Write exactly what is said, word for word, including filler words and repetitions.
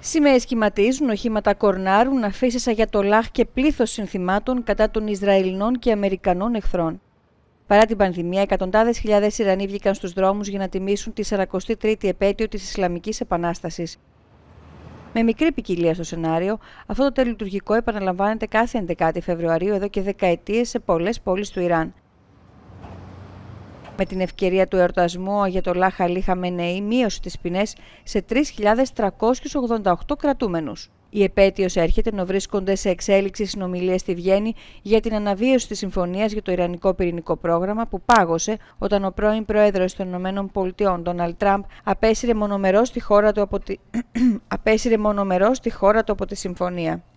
Σημαίες σχηματίζουν, οχήματα κορνάρουν, αφήσεις αγιατολάχ και πλήθος συνθημάτων κατά των Ισραηλινών και Αμερικανών εχθρών. Παρά την πανδημία, εκατοντάδες χιλιάδες Ιρανοί βγήκαν στους δρόμους για να τιμήσουν τη σαρακοστή τρίτη επέτειο της Ισλαμικής Επανάστασης. Με μικρή ποικιλία στο σενάριο, αυτό το τελειτουργικό επαναλαμβάνεται κάθε έντεκα Φεβρουαρίου εδώ και δεκαετίες σε πολλές πόλεις του Ιράν. Με την ευκαιρία του εορτασμού, ο Αγιατολάχ Αλί Χαμενεή μείωσε τις ποινές σε τρεις χιλιάδες τριακόσιους ογδόντα οκτώ κρατούμενους. Η επέτειος έρχεται ενώ βρίσκονται σε εξέλιξη συνομιλίες στη Βιέννη για την αναβίωση της συμφωνίας για το Ιρανικό πυρηνικό πρόγραμμα που πάγωσε όταν ο πρώην πρόεδρος των ΗΠΑ, Ντόναλντ Τραμπ, απέσυρε μονομερώς τη χώρα του από τη... απέσυρε μονομερώς τη χώρα του από τη συμφωνία.